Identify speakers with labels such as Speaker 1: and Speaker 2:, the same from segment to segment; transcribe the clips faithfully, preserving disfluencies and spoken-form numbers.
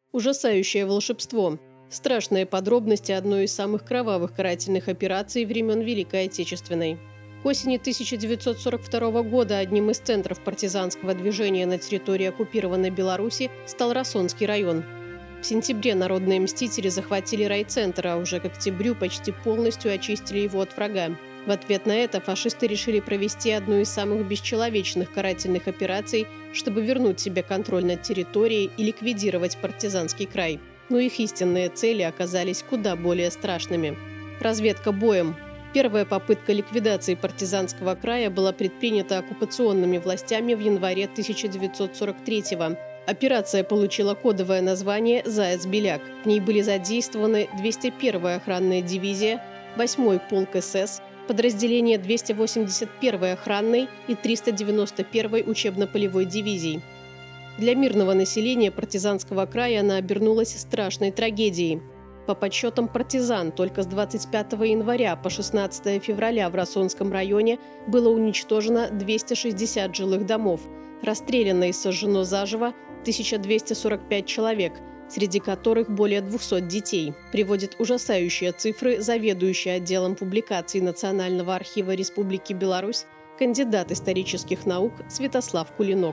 Speaker 1: Ужасающее волшебство. Страшные подробности одной из самых кровавых карательных операций времен Великой Отечественной. К осени тысяча девятьсот сорок второго года одним из центров партизанского движения на территории оккупированной Беларуси стал Росонский район. В сентябре народные мстители захватили райцентр, а уже к октябрю почти полностью очистили его от врага. В ответ на это фашисты решили провести одну из самых бесчеловечных карательных операций, чтобы вернуть себе контроль над территорией и ликвидировать партизанский край. Но их истинные цели оказались куда более страшными. Разведка боем. Первая попытка ликвидации партизанского края была предпринята оккупационными властями в январе тысяча девятьсот сорок третьего. Операция получила кодовое название «Заяц-Беляк». В ней были задействованы двести первая охранная дивизия, восьмой полк СС, подразделение двести восемьдесят первой охранной и триста девяносто первой учебно-полевой дивизий. Для мирного населения партизанского края она обернулась страшной трагедией. По подсчетам партизан, только с двадцать пятого января по шестнадцатое февраля в Росонском районе было уничтожено двести шестьдесят жилых домов, расстреляно и сожжено заживо тысяча двести сорок пять человек, среди которых более двухсот детей, приводит ужасающие цифры заведующий отделом публикаций Национального архива Республики Беларусь, кандидат исторических наук Святослав Кулинок.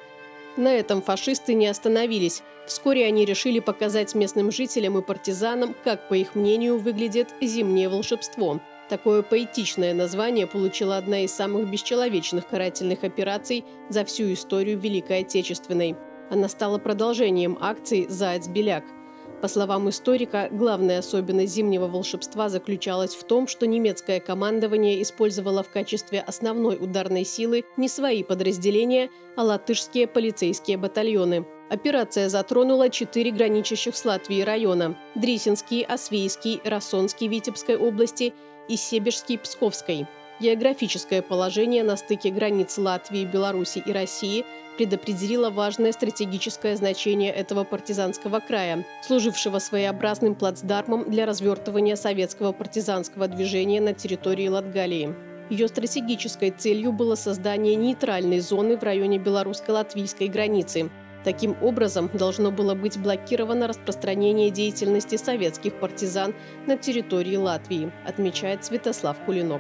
Speaker 1: На этом фашисты не остановились. Вскоре они решили показать местным жителям и партизанам, как, по их мнению, выглядит зимнее волшебство. Такое поэтичное название получила одна из самых бесчеловечных карательных операций за всю историю Великой Отечественной. Она стала продолжением акции «Заяц-Беляк». По словам историка, главная особенность зимнего волшебства заключалась в том, что немецкое командование использовало в качестве основной ударной силы не свои подразделения, а латышские полицейские батальоны. Операция затронула четыре граничащих с Латвией района – Дрисинский, Освейский, Росонский Витебской области и Себежский Псковской. Географическое положение на стыке границ Латвии, Беларуси и России предопределило важное стратегическое значение этого партизанского края, служившего своеобразным плацдармом для развертывания советского партизанского движения на территории Латгалии. Ее стратегической целью было создание нейтральной зоны в районе белорусско-латвийской границы. Таким образом, должно было быть блокировано распространение деятельности советских партизан на территории Латвии, отмечает Святослав Кулинок.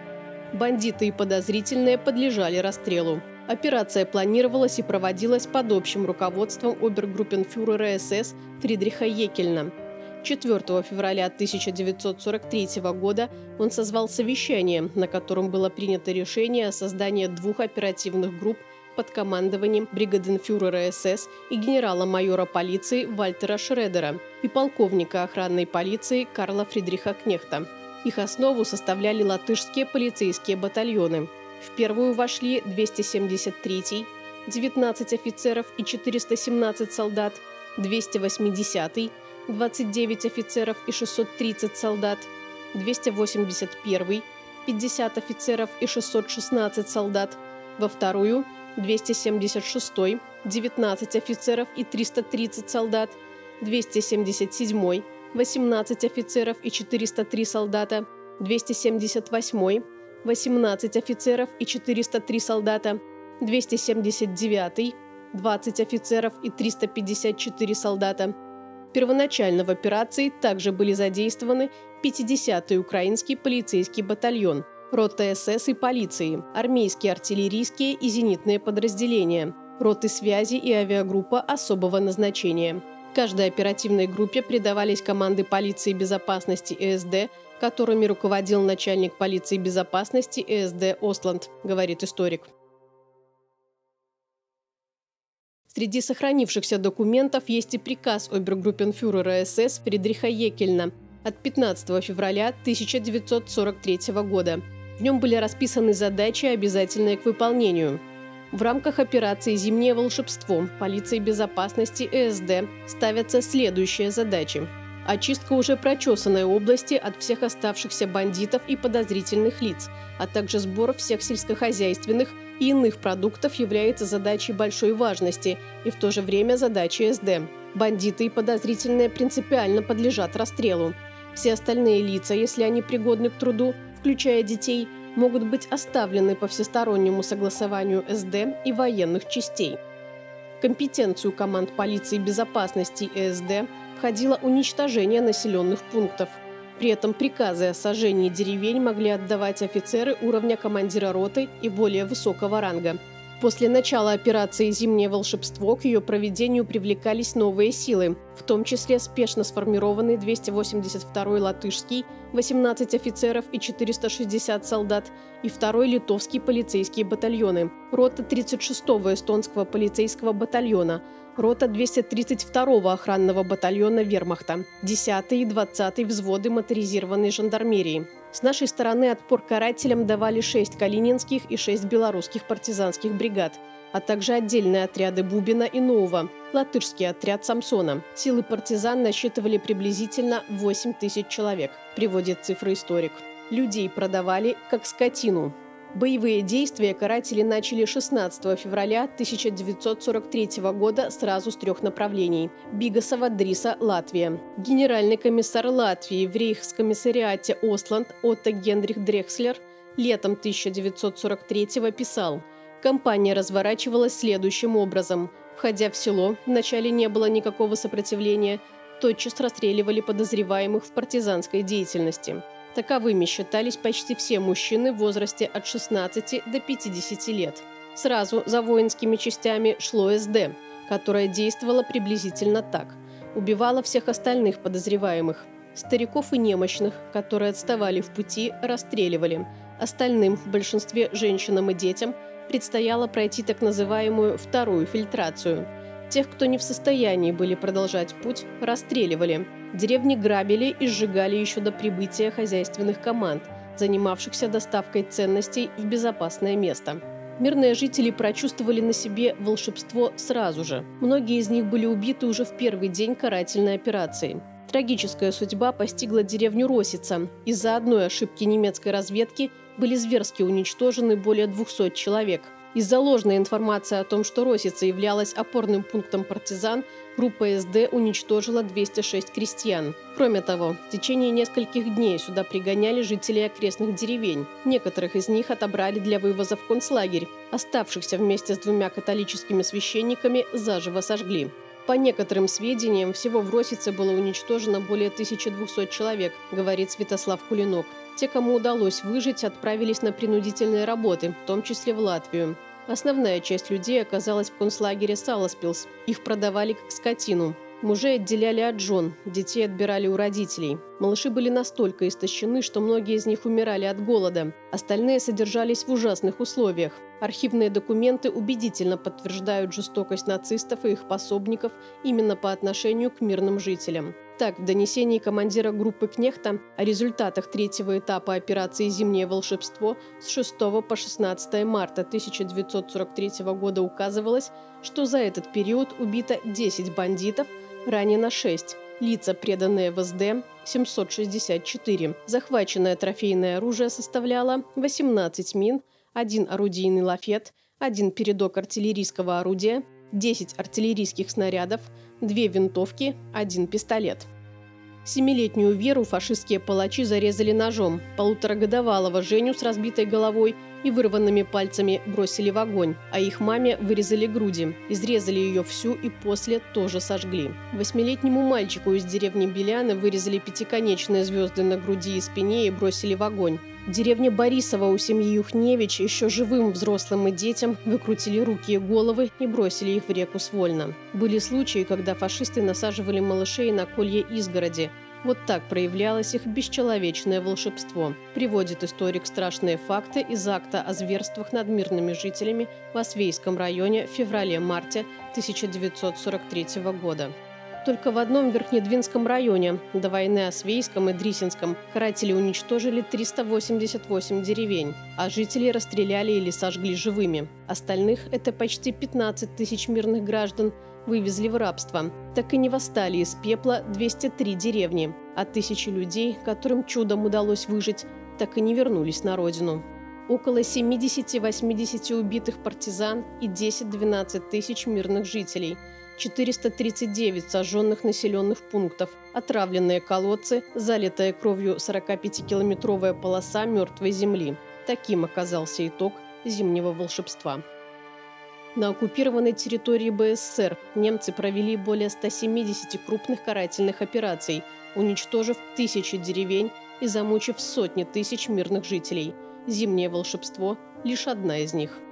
Speaker 1: Бандиты и подозрительные подлежали расстрелу. Операция планировалась и проводилась под общим руководством обергруппенфюрера СС Фридриха Екельна. четвёртого февраля тысяча девятьсот сорок третьего года он созвал совещание, на котором было принято решение о создании двух оперативных групп под командованием бригаденфюрера СС и генерала-майора полиции Вальтера Шредера и полковника охранной полиции Карла Фридриха Кнехта. Их основу составляли латышские полицейские батальоны. В первую вошли двести семьдесят третий, девятнадцать офицеров и четыреста семнадцать солдат, двести восьмидесятый, двадцать девять офицеров и шестьсот тридцать солдат, двести восемьдесят первый, пятьдесят офицеров и шестьсот шестнадцать солдат, во вторую – двести семьдесят шестой, девятнадцать офицеров и триста тридцать солдат, двести семьдесят седьмой, восемнадцать офицеров и четыреста три солдата, двести семьдесят восьмой, восемнадцать офицеров и четыреста три солдата, двести семьдесят девятый, двадцать офицеров и триста пятьдесят четыре солдата. Первоначально в операции также были задействованы пятидесятый украинский полицейский батальон, рота СС и полиции, армейские артиллерийские и зенитные подразделения, роты связи и авиагруппа особого назначения. Каждой оперативной группе придавались команды полиции безопасности ЭСД, которыми руководил начальник полиции безопасности ЭСД Остланд, говорит историк. Среди сохранившихся документов есть и приказ обергруппенфюрера СС Фридриха Екельна от пятнадцатого февраля тысяча девятьсот сорок третьего года. В нем были расписаны задачи, обязательные к выполнению. В рамках операции «Зимнее волшебство» полиции безопасности ЭСД ставятся следующие задачи. Очистка уже прочесанной области от всех оставшихся бандитов и подозрительных лиц, а также сбор всех сельскохозяйственных и иных продуктов является задачей большой важности и в то же время задачей СД. Бандиты и подозрительные принципиально подлежат расстрелу. Все остальные лица, если они пригодны к труду, включая детей, могут быть оставлены по всестороннему согласованию СД и военных частей. В компетенцию команд полиции безопасности и эс дэ входило уничтожение населенных пунктов. При этом приказы о сожжении деревень могли отдавать офицеры уровня командира роты и более высокого ранга. После начала операции «Зимнее волшебство» к ее проведению привлекались новые силы, в том числе спешно сформированный двести восемьдесят второй латышский, восемнадцать офицеров и четыреста шестьдесят солдат, и второй литовский полицейские батальоны, рота тридцать шестого эстонского полицейского батальона, рота двести тридцать второго охранного батальона вермахта, десятый и двадцатый взводы моторизированной жандармерии. С нашей стороны отпор карателям давали шесть калининских и шесть белорусских партизанских бригад, а также отдельные отряды Бубина и Нового, латышский отряд Самсона. Силы партизан насчитывали приблизительно восемь тысяч человек, приводит цифры историк. Людей продавали как скотину. Боевые действия каратели начали шестнадцатого февраля тысяча девятьсот сорок третьего года сразу с трех направлений. Бигасова, Дриса, Латвия. Генеральный комиссар Латвии в рейхскомиссариате Остланд Отто Генрих Дрекслер летом тысяча девятьсот сорок третьего писал: «Кампания разворачивалась следующим образом. Входя в село, вначале не было никакого сопротивления, тотчас расстреливали подозреваемых в партизанской деятельности». Таковыми считались почти все мужчины в возрасте от шестнадцати до пятидесяти лет. Сразу за воинскими частями шло эс дэ, которое действовало приблизительно так. Убивало всех остальных подозреваемых. Стариков и немощных, которые отставали в пути, расстреливали. Остальным, в большинстве женщинам и детям, предстояло пройти так называемую вторую фильтрацию. Тех, кто не в состоянии были продолжать путь, расстреливали. Деревни грабили и сжигали еще до прибытия хозяйственных команд, занимавшихся доставкой ценностей в безопасное место. Мирные жители прочувствовали на себе волшебство сразу же. Многие из них были убиты уже в первый день карательной операции. Трагическая судьба постигла деревню Росица. Из-за одной ошибки немецкой разведки были зверски уничтожены более двухсот человек. Из-за ложной информации о том, что Росица являлась опорным пунктом партизан, группа эс дэ уничтожила двести шесть крестьян. Кроме того, в течение нескольких дней сюда пригоняли жителей окрестных деревень. Некоторых из них отобрали для вывоза в концлагерь. Оставшихся вместе с двумя католическими священниками заживо сожгли. По некоторым сведениям, всего в Росице было уничтожено более тысячи двухсот человек, говорит Святослав Кулинок. Те, кому удалось выжить, отправились на принудительные работы, в том числе в Латвию. Основная часть людей оказалась в концлагере Саласпилс. Их продавали как скотину. Мужей отделяли от жен, детей отбирали у родителей. Малыши были настолько истощены, что многие из них умирали от голода. Остальные содержались в ужасных условиях. Архивные документы убедительно подтверждают жестокость нацистов и их пособников именно по отношению к мирным жителям. Так, в донесении командира группы Кнехта о результатах третьего этапа операции «Зимнее волшебство» с шестого по шестнадцатое марта тысяча девятьсот сорок третьего года указывалось, что за этот период убито десять бандитов, ранено шесть, лица, преданные в эс дэ – семьсот шестьдесят четыре. Захваченное трофейное оружие составляло восемнадцать мин, один орудийный лафет, один передок артиллерийского орудия, десять артиллерийских снарядов, две винтовки, один пистолет. Семилетнюю Веру фашистские палачи зарезали ножом, полуторагодовалого Женю с разбитой головой и вырванными пальцами бросили в огонь, а их маме вырезали груди, изрезали ее всю и после тоже сожгли. Восьмилетнему мальчику из деревни Беляны вырезали пятиконечные звезды на груди и спине и бросили в огонь. В деревне Борисово у семьи Юхневич еще живым взрослым и детям выкрутили руки и головы и бросили их в реку Свольно. Были случаи, когда фашисты насаживали малышей на колья изгороди. Вот так проявлялось их бесчеловечное волшебство. Приводит историк страшные факты из акта о зверствах над мирными жителями в Освейском районе в феврале-марте тысяча девятьсот сорок третьего года. Только в одном Верхнедвинском районе, до войны Освейском и Дрисинском, каратели уничтожили триста восемьдесят восемь деревень, а жителей расстреляли или сожгли живыми. Остальных, это почти пятнадцать тысяч мирных граждан, вывезли в рабство. Так и не восстали из пепла двести три деревни, а тысячи людей, которым чудом удалось выжить, так и не вернулись на родину. Около семидесяти-восьмидесяти убитых партизан и десять-двенадцать тысяч мирных жителей, четыреста тридцать девять сожженных населенных пунктов, отравленные колодцы, залитая кровью сорокапятикилометровая полоса мертвой земли. Таким оказался итог зимнего волшебства. На оккупированной территории БССР немцы провели более ста семидесяти крупных карательных операций, уничтожив тысячи деревень и замучив сотни тысяч мирных жителей. Зимнее волшебство – лишь одна из них.